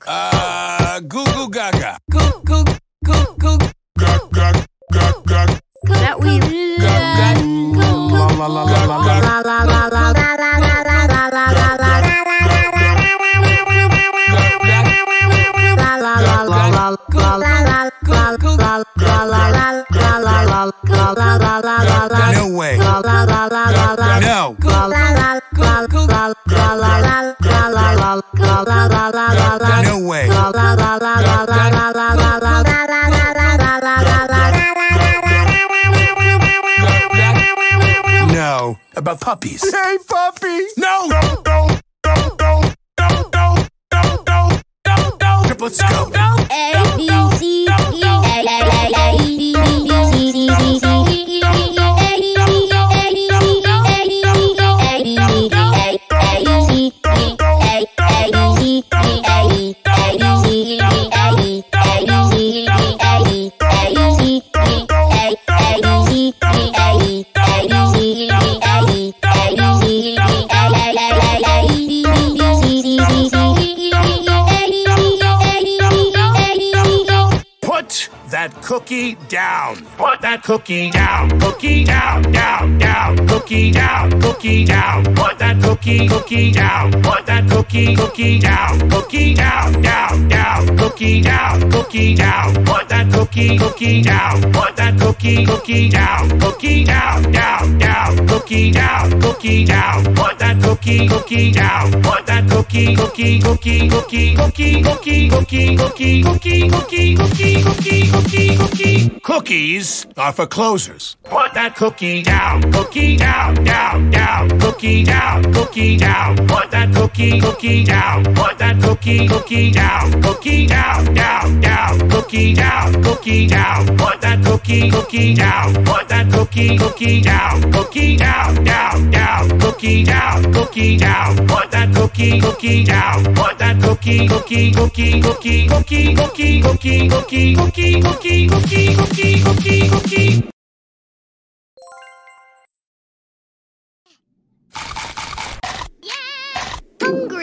Goo goo gaga. Goo goo goo goo. Gug gug gug gug. That we Gug gug. La la la la la la la la la la No way. No. No way. No. About puppies. Hey, puppy! No. Triplets go. A B C E A B C D D D Put that cookie down. Put that cookie down. Cookie down, down, down. Cookie down, cookie down. Put that cookie down. Put that cookie down. Cookie down, down, down. Cookie down. Put that cookie down. Put that cookie down. Cookie down, down, down. Cookie down. Put that cookie down. Put that cookie Cookies are for closers. Put that cookie down. Cookie down, down, down. Cookie down. Put that cookie down. Put that cookie down. Cookie down, down, down. Cookie down. Put that cookie down. Put that cookie down. Cookie down, down, down. Cookie down. Put that cookie down. Put that cookie Hungry.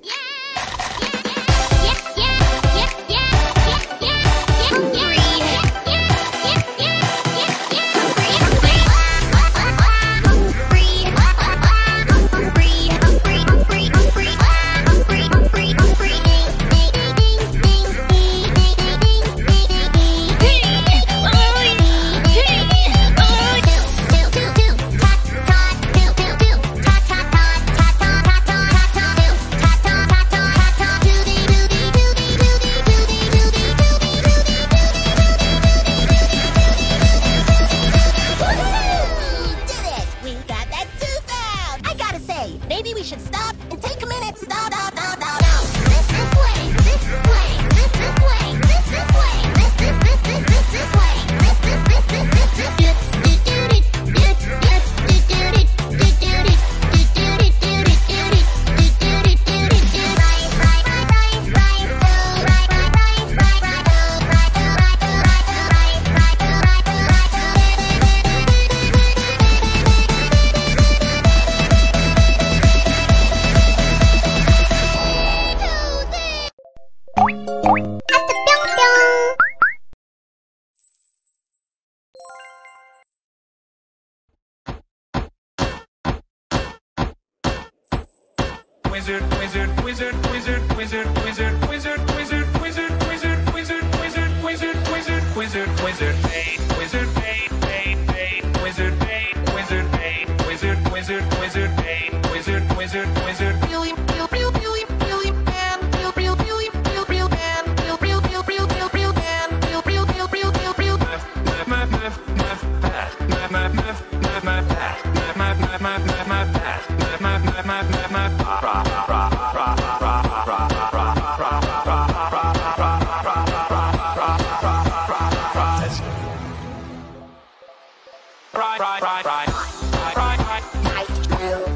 Maybe we should stop and take a minute. Stop. Right.